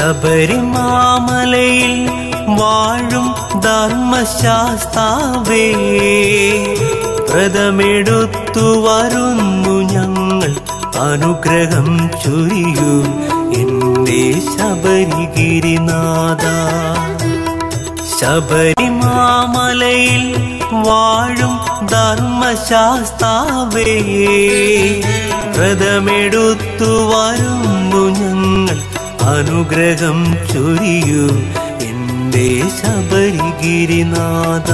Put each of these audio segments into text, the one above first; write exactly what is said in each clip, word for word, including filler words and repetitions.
ശബരിമാമലയിൽ വാഴും ധർമ്മശാസ്താവേ, വ്രതമെടുത്തു വരുന്നു ഞങ്ങൾ, അനുഗ്രഹം ചൊരിയൂ എന്റെ ശബരിഗിരിനാഥ. ശബരിമാമലയിൽ വാഴും ധർമ്മശാസ്താവേ, വ്രതമെടുത്തു വരുന്നു ഞങ്ങൾ, അനുഗ്രഹം ചൊരിയൂ എന്റെ ശബരിഗിരിനാഥ.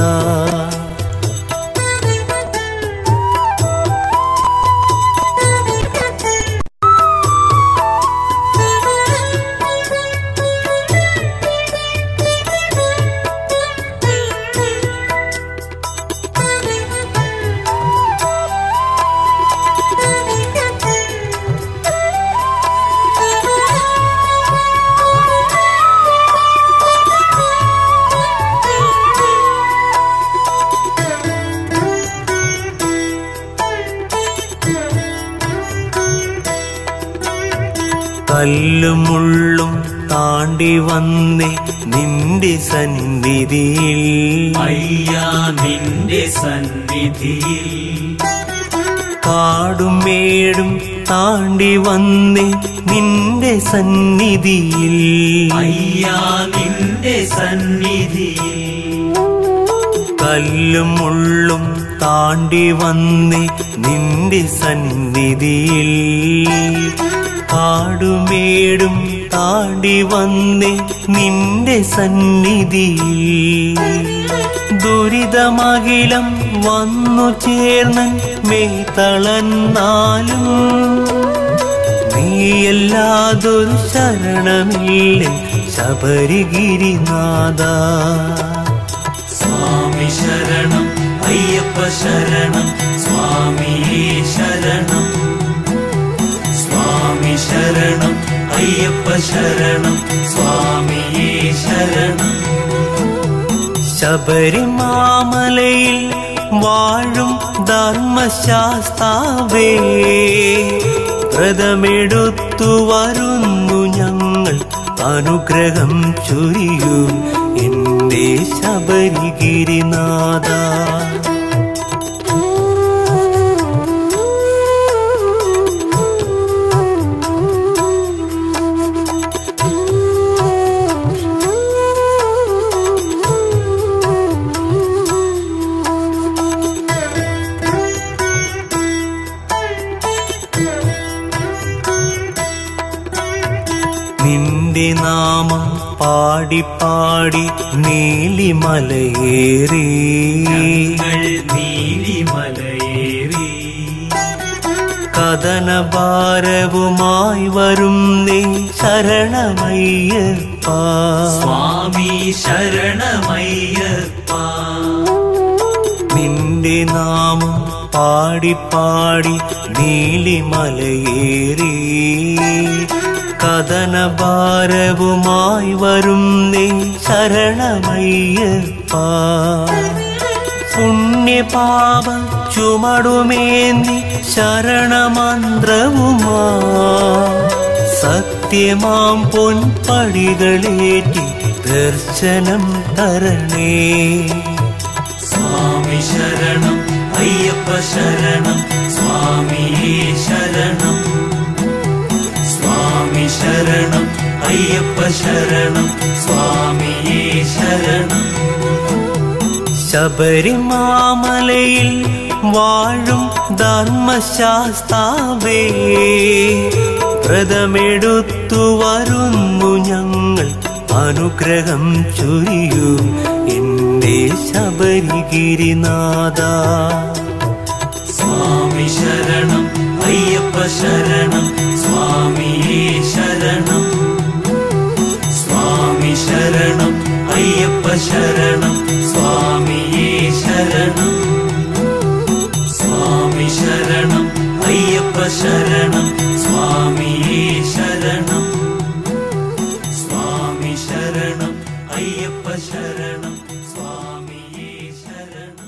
കല്ലും മുള്ളും താണ്ടി വന്നേ നിന്റെ സന്നിധിയിൽ, അയ്യാ നിന്റെ സന്നിധിയിൽ. കാടും മേടും താണ്ടി വന്നേ നിന്റെ സന്നിധിയിൽ, അയ്യാ നിന്റെ സന്നിധിയിൽ. കല്ലും മുള്ളും താണ്ടി വന്നേ നിന്റെ സന്നിധിയിൽ, കാടുമേടും താണ്ടി വന്നേ നിന്റെ സന്നിധിയിൽ. ദുരിതമകിലം വന്നു ചേർന്നൻ മെയ് തളർന്നാലും, നീയല്ലാതൊരു ശരണമില്ല ശബരിഗിരിനാഥ. സ്വാമി ശരണം അയ്യപ്പ ശരണം, സ്വാമിയേ ശരണം. സ്വാമി ശരണം അയ്യപ്പ ശരണം, സ്വാമിയേ ശരണം. ശബരിമാമലയിൽ വാഴും ധർമ്മശാസ്താവേ, വ്രതമെടുത്തു വരുന്നു ഞങ്ങൾ, അനുഗ്രഹം ചൊരിയൂ എന്റെ ശബരിഗിരിനാഥ. നിന്റെ നാമം പാടി പാടി നീലിമലയേറി, നീലിമലയേറി. കഥനഭാരവുമായി വരും നീ ശരണമയ്യപ്പ, സ്വാമി ശരണമയ്യപ്പ. നിന്റെ നാമം പാടി പാടി നീലിമലയേറി, കഥനഭാരവുമായി വരും നീ ശരണമയ്യപ്പ. പുണ്യപാപ ചുമടുമേന്തി ശരണമന്ത്രവുമാ, സത്യമാം പൊൻപടികളേറ്റി ദർശനം തരണേ. സ്വാമി ശരണം അയ്യപ്പ ശരണം, സ്വാമിയേ ശരണം. സ്വാമി ശരണം അയ്യപ്പ ശരണം, സ്വാമിയേ ശരണം. ശബരിമാമലയിൽ വാഴും ധർമ്മശാസ്താവേ, വ്രതമെടുത്തു വരുന്നു ഞങ്ങൾ, അനുഗ്രഹം ചൊരിയൂ എന്റെ ശബരിഗിരിനാഥ. സ്വാമി ശരണം അയ്യപ്പ ശരണം, സ്വാമിയേ ശരണം. സ്വാമി ശരണം അയ്യപ്പ ശരണം, സ്വാമിയേ ശരണം. സ്വാമി ശരണം അയ്യപ്പ ശരണം, സ്വാമിയേ ശരണം. സ്വാമി ശരണം അയ്യപ്പ ശരണം, സ്വാമിയേ ശരണം.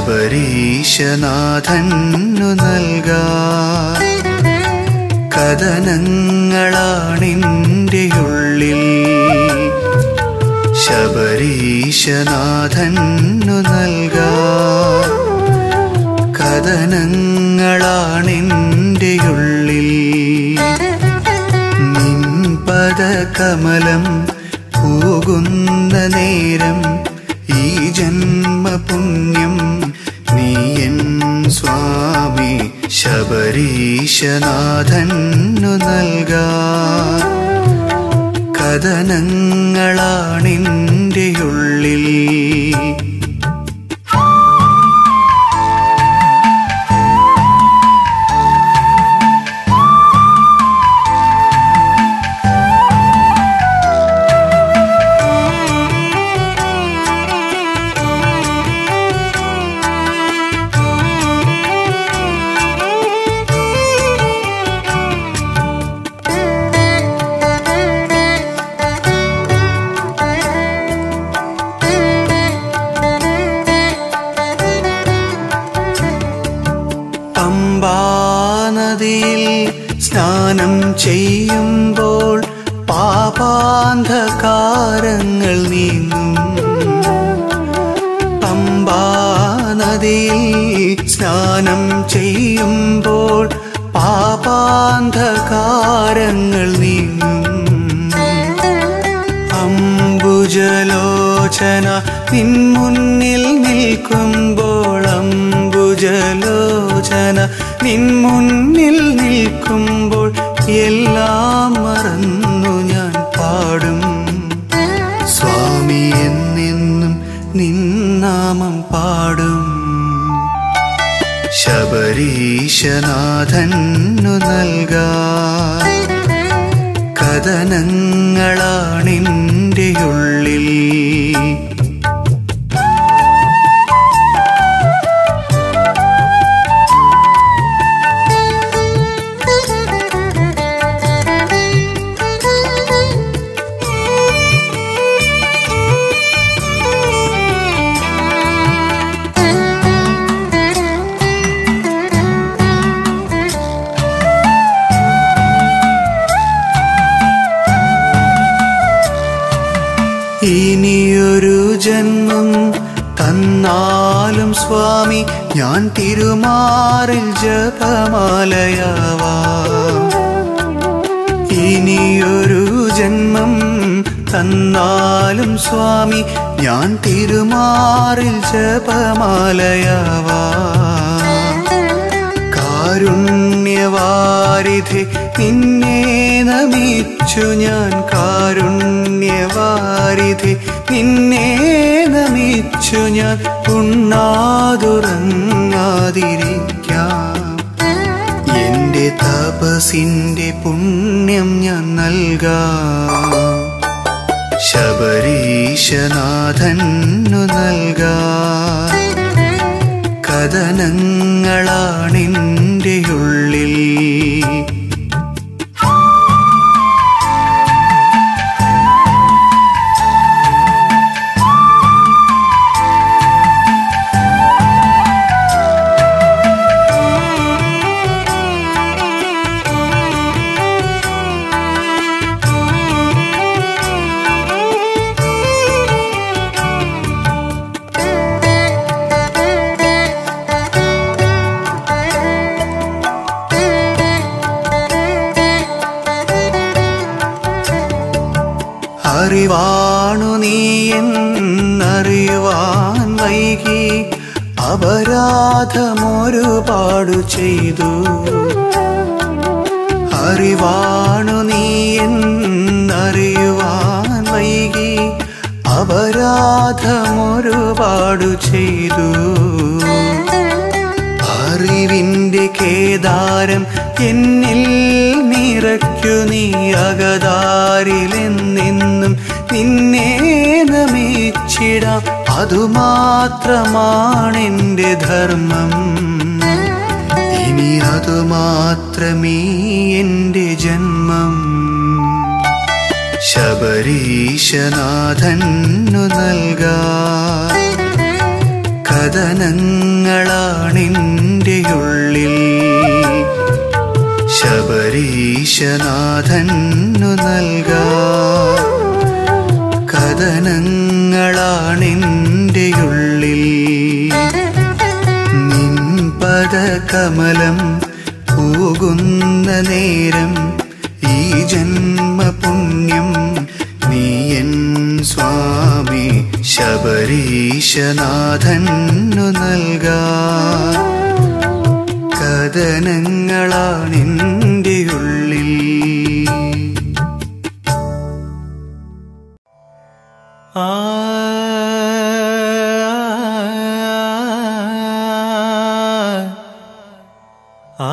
ശബരീശനാഥന്നു നൽകാൻ കഥനങ്ങളാണെൻ്റെ ഉള്ളിൽ. ശബരീശനാഥന്നു നൽകാൻ കഥനങ്ങളാണെൻ്റെ ഉള്ളിൽ. നിൻ പദകമലം പോകുന്ന നേരം ഈ ജന്മപുണ്യം നീയൻ സ്വാമി. ശബരീശനാഥന്നു നൽകാൻ കഥനങ്ങളാണെൻ്റെ ഉള്ളിൽ. പമ്പാനദിയിൽ സ്നാനം ചെയ്യുമ്പോൾ പാപാന്ധകാരങ്ങൾ നീങ്ങും. പമ്പാനദിയിൽ സ്നാനം ചെയ്യുമ്പോൾ പാപാന്ധകാരങ്ങൾ നീങ്ങും. അംബുജലോചന നിൻ മുന്നിൽ നിൽക്കുമ്പോൾ, അംബുജലോചന നിൻ മുന്നിൽ നിൽക്കുമ്പോൾ എല്ലാം മറന്നു ഞാൻ പാടും. സ്വാമി എന്നെന്നും നിൻ നാമം പാടും. ശബരീശനാഥന്നു നൽകാൻ കഥനങ്ങളാണെൻ്റെ ഉള്ളിൽ. ഇനിയൊരു ജന്മം തന്നാലും സ്വാമി ഞാൻ തിരുമാറിൽ ജപമാലയാവാം. ഇനിയൊരു ജന്മം തന്നാലും സ്വാമി ഞാൻ തിരുമാറിൽ ജപമാലയാവാം. കാരുണ്യവാരിധി നിന്നെ നമിച്ചു ഞാൻ, കാരുണ്യവാരിധി നിന്നെ നമിച്ചു ഞാൻ. ഉണ്ണാതുറങ്ങാതിരിക്കാം, എന്റെ തപസിന്റെ പുണ്യം ഞാൻ നൽകാം. ശബരീശനാഥന്നു നൽകാൻ കഥനങ്ങളാണെൻ്റെ ഉള്ളിൽ. അറിവാണു നീ എന്നറിയുവാൻ വൈകി, അപരാധമൊരുപാടു ചെയ്തു. അറിവാണു നീ എന്നറിയുവാൻ വൈകി, അപരാധമൊരുപാടു ചെയ്തു. അറിവിന്റെ കേദാരം എന്നിൽ നിറയ്ക്കു നീ, അകതാരിലെന്നെന്നും നിന്നെ നമിച്ചിടാം. അതുമാത്രമാണെന്റെ ധർമ്മം, ഇനി അതുമാത്രമേ എന്റെ ജന്മം. ശബരീശനാഥന്നു നൽകാൻ കഥനങ്ങളാണെൻ്റെ ഉള്ളിൽ ശബരീശനാഥന്നു നൽകാം. കഥനങ്ങളാണെൻ്റെ ഉള്ളിൽ നിൻ പദകമലം പൂകുന്ന നേരം ഈ ജന്മപുണ്യം നീ എൻ സ്വാമി ശബരീശനാഥന്നു നൽകാം. കഥനങ്ങളാണെൻ്റെ ഉള്ളിൽ. ആ ആ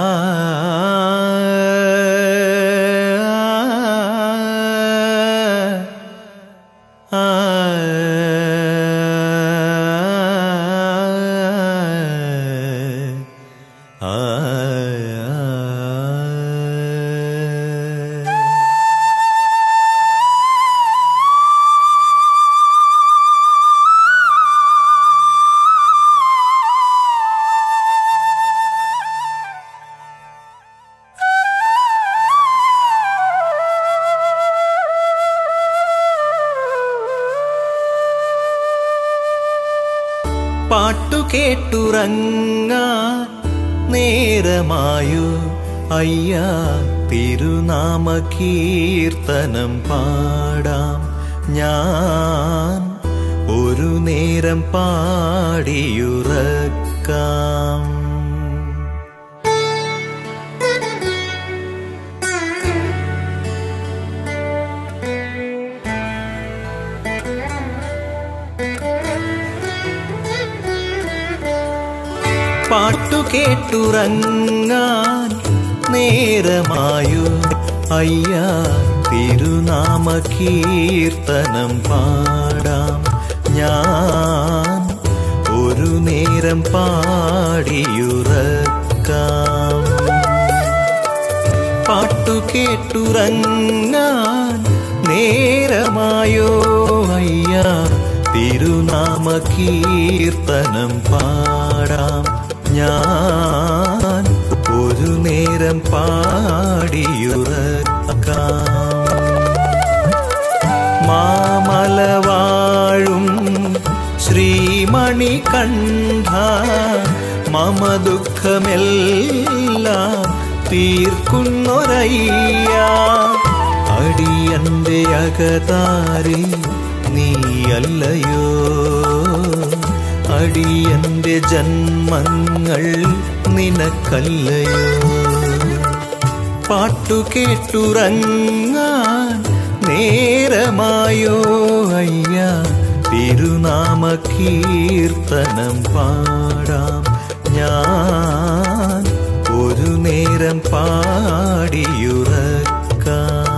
പാട്ടു കേട്ടുറങ്ങാൻ നേരമായോ അയ്യാ, തിരുനാമ കീർത്തനം പാടാം ഞാൻ, ഒരു നേരം പാടിയുറക്കാം. പാട്ടു കേട്ടുറങ്ങാൻ നേരമായോ അയ്യാ, തിരുനാമ കീർത്തനം പാടാം ഞാൻ, ഒരു നേരം പാടിയുറക്കാം. പാട്ടു കേട്ടുറങ്ങാൻ നേരമായോ അയ്യാ, തിരുനാമ കീർത്തനം പാടാം ഞാൻ, ഒരു നേരം പാടിയുറക്കാം. മാമലവാഴും ശ്രീമണികണ്ഠ, മമ ദുഃഖമെല്ലാം തീർക്കുന്നൊരയ്യ, അടിയന്റെ അകതാരിൽ നീയല്ലയോ, അടിയന്റെ ജന്മങ്ങൾ നിനക്കല്ലയോ. പാട്ടു കേട്ടുറങ്ങാൻ നേരമായോ അയ്യാ, തിരുനാമ കീർത്തനം പാടാം ഞാൻ, ഒരു നേരം പാടിയുറക്കാം.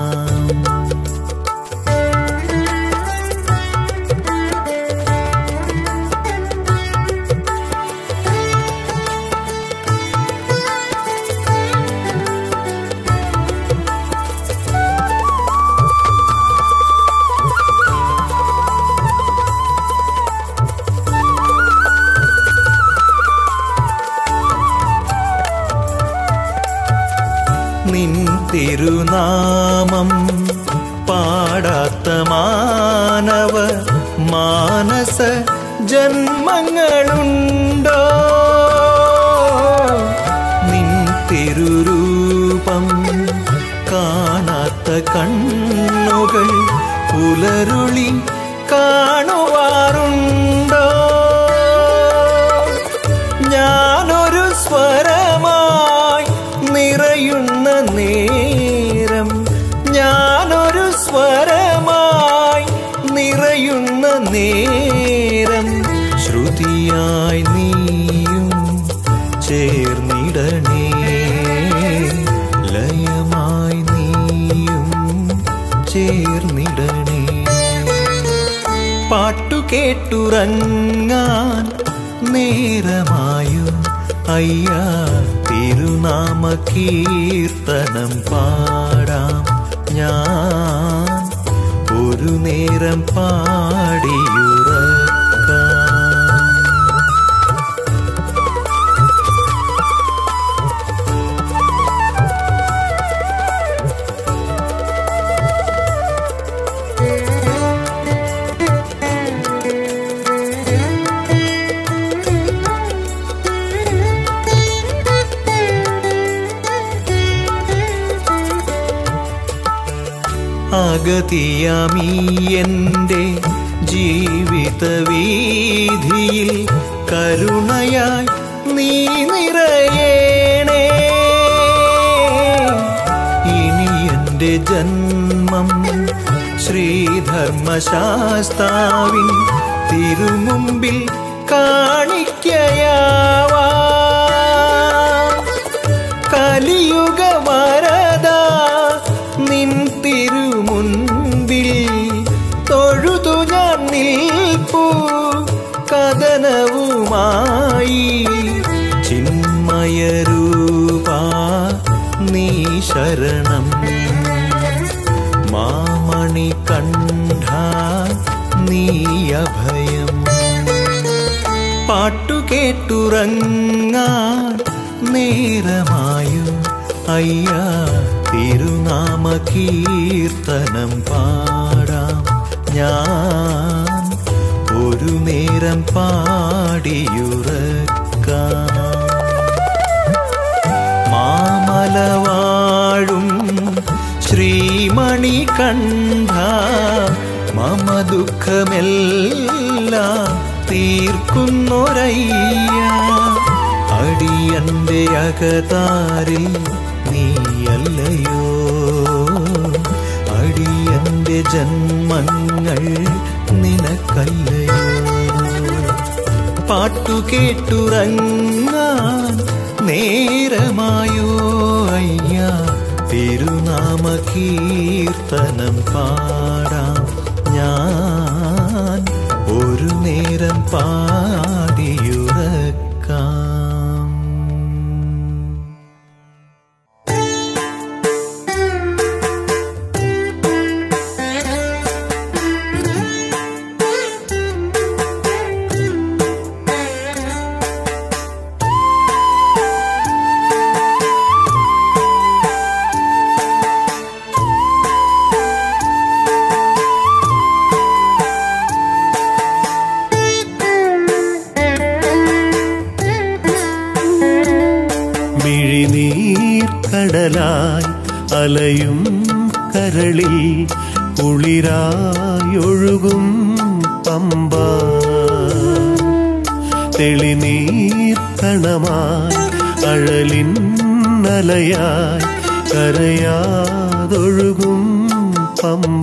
നിൻ തിരുനാമം പാടാത്ത മാനവ മാനസ ജന്മങ്ങളുണ്ടോ, നിൻ തിരുരൂപം കാണാത്ത കണ്ണുകൾ പുലരുളി കാണുവാറുണ്ടോ. ഞാനൊരു സ്വരമായി നിറയുന്ന നേരം, ഞാനൊരു സ്വരമായി നിറയുന്ന നേരം, ശ്രുതിയായി നീയും ചേർന്നിടണേ, ലയമായി നീയും ചേർന്നിടണേ. പാട്ടു കേട്ടുറങ്ങാൻ നേരമായോ അയ്യാ, തിരുനാമ കീർത്തനം പാടാം ഞാൻ, ഒരു നേരം പാടിയുറക്കാം. ഗതിയാമീ എൻ്റെ ജീവിത വീതിയിൽ കരുണയായി നീ നിറയേണേ. ഇനി എൻ്റെ ജന്മം ശ്രീധർമ്മശാസ്താവിൻ തിരുമുമ്പിൽ കാണിക്കയാവാ. കലിയുഗ വരദ നിൻ തിരുമുൻപിൽ തൊഴുതു ഞാൻ നിൽപ്പൂ കഥനവുമായി. ചിന്മയരൂപാ നീ ശരണം, മാമണി കണ്ഠ നീ അഭയം. പാട്ടുകേട്ടുറങ്ങാൻ നേരമായോ അയ്യാ, തിരുനാമ കീർത്തനം പാടാം ഞാൻ ഒരു നേരം പാടിയുറക്കാം. മാമലവാഴും ശ്രീമണി കണ്ഠ മമ ദുഃഖമെല്ലാം തീർക്കുന്നൊരയ്യ. അടിയന്റെ അകതാരിൽ നീയല്ലയോ, അടിയന്റെ ജന്മങ്ങൾ നിനക്കല്ലയോ. പാട്ടുകേട്ടുറങ്ങാൻ നേരമായോ അയ്യാ, തിരുനാമ കീർത്തനം പാടാം ഞാൻ ഒരു നേരം പാടിയുറക്കാം. കടലായി അലയും കരളിൽ കുളിരായൊഴുകും പമ്പ. തെളിനീർ കണമായി അഴലിൻ അലയായി കരയാതൊഴുകും പമ്പ.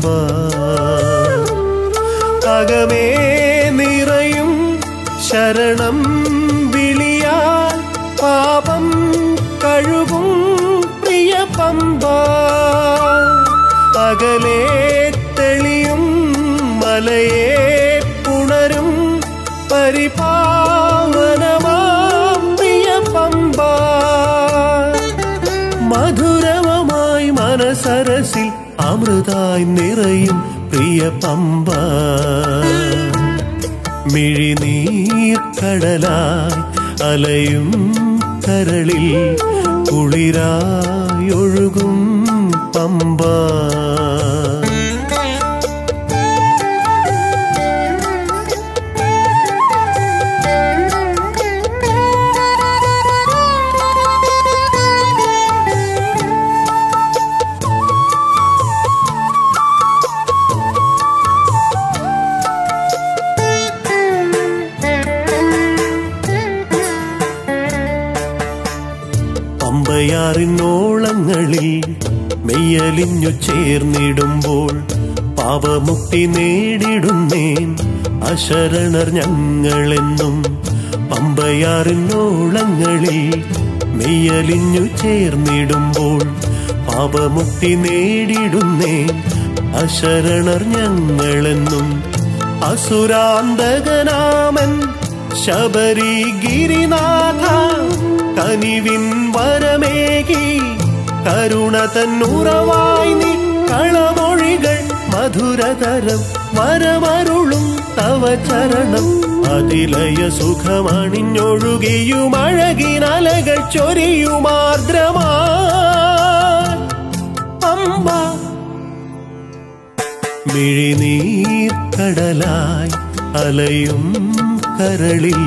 അകമേ നിറയും ശരണം വിളിയാൽ പാപം കഴുകും പ്രിയ പമ്പ. അകലെ തെളിയും മലയെ പുണരും പരിപാവനമാം പ്രിയ പമ്പ. മധുരമായി മനസരസിൽ അമൃതായി നിറയും പ്രിയ പമ്പ. മിഴിനീർ കടലായി അലയും കരളിൽ കുളിരായൊഴുകും പമ്പ. പമ്പയാറിനോളങ്ങളിൽ മെയ്യലിഞ്ഞു ചേർന്നിടുമ്പോൾ പാപമുക്തി നേടിടുന്നേൻ അശരണർ ഞങ്ങളെന്നും. പമ്പയാറിനോളങ്ങളിൽ മെയ്യലിഞ്ഞു ചേർന്നിടുമ്പോൾ പാപമുക്തി നേടിടുന്നേൻ അശരണർ ഞങ്ങളെന്നും. അസുരാന്തകനാമൻ ശബരിഗിരിനാഥ കനിവിൻ വരമേകി കരുണ തന്നുറവായി നീ കളമൊഴികൾ മധുരതരം വരമരുളും തവ ചരണം. അതിലയ സുഖമണിഞ്ഞൊഴുകിയും അഴകിനലകൾ ചൊരിയുമാർദ്രമാ പമ്പ. മിഴിനീർ കടലായി അലയും കരളിൽ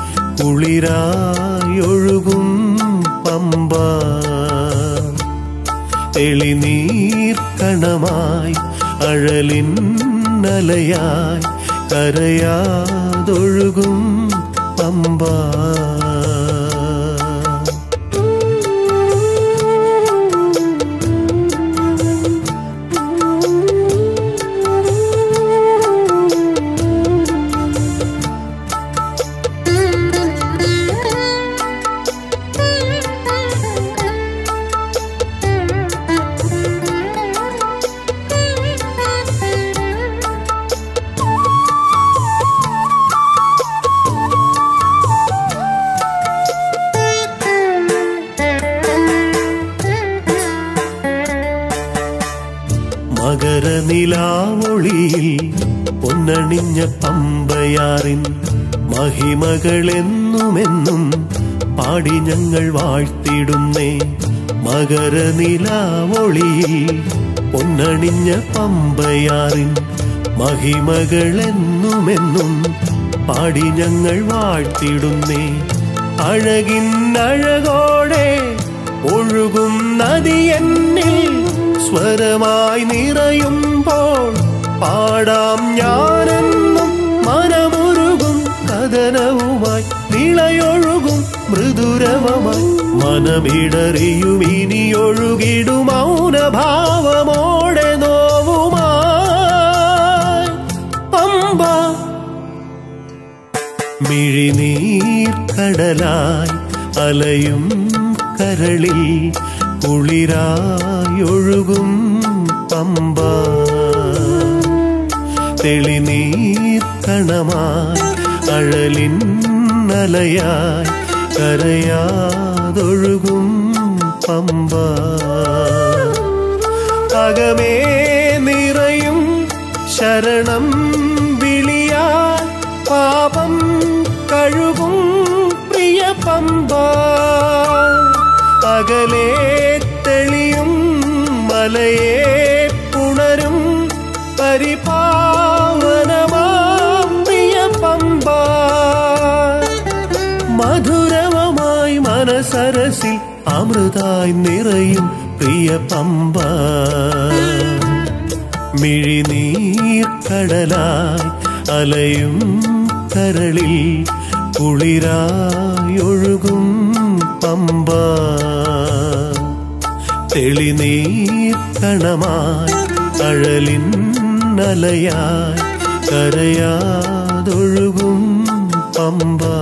കുളിരായൊഴുകും പമ്പ. തെളിനീർ കണമായി അഴലിന്നലയായി കരയാതൊഴുകും പമ്പ. മകരനിലാവൊളിയിൽ പൊന്നണിഞ്ഞ പമ്പയാറിൻ മഹിമകളെന്നുമെന്നും പാടി ഞങ്ങൾ വാഴ്ത്തിടുന്നേ. മകരനിലാവൊളിയിൽ പൊന്നണിഞ്ഞ പമ്പയാറിൻ മഹിമകളെന്നുമെന്നും പാടി ഞങ്ങൾ വാഴ്ത്തിടുന്നേ. അഴകിന്നഴകോടെ ഒഴുകും നദി എന്നിൽ സ്വരമായി നിറയുമ്പോൾ പാടാം ഞാനെന്നും. മനമുരുകും കഥനവുമായി നിളയൊഴുകും മൃദുരവമായി മനമിടറിയും ഇനിയൊഴുകിടും മൗനഭാവമോടെ നോവുമായി പമ്പ. മിഴിനീർ കടലായി അലയും കരളിൽ കുളിരായൊഴുകും പമ്പ. തെളിനീർ കണമായി അഴലിന്നലയായി കരയാതൊഴുകും പമ്പ. അകമേ നിറയും ശരണം വിളിയാൽ പാപം കഴുകും പ്രിയ പമ്പ. അകലെ തെളിയും മലയെ പുണരും പരിപാവനമാം പ്രിയ പമ്പ. മധുരവമായി മനസരസിൽ അമൃതായി നിറയും പ്രിയ പമ്പ. മിഴിനീർ കടലായി അലയും കരളിൽ കുളിരായൊഴുകും പമ്പ. തെളിനീർ കണമായി അഴലിന്നലയായി കരയാതൊഴുകും പമ്പ.